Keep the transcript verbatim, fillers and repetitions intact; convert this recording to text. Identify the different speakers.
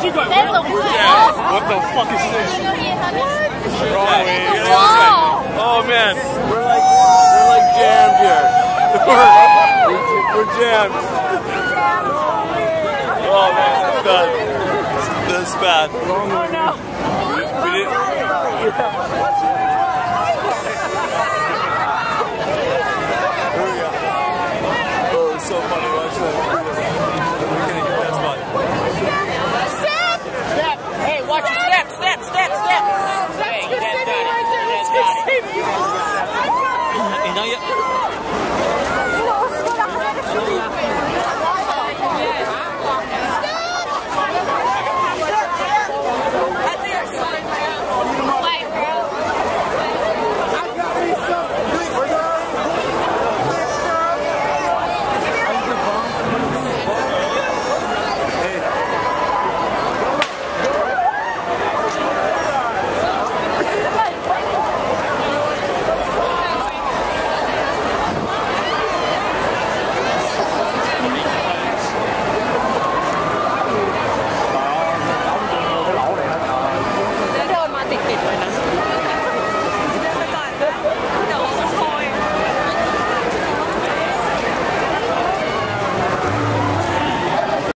Speaker 1: There's a wall.
Speaker 2: What the fuck is this?
Speaker 1: There's a wall.
Speaker 2: Oh man, we're like we're like jammed here. we're, we're jammed. Oh man, that's bad. That's bad.
Speaker 1: Oh no.
Speaker 2: We, we didn't.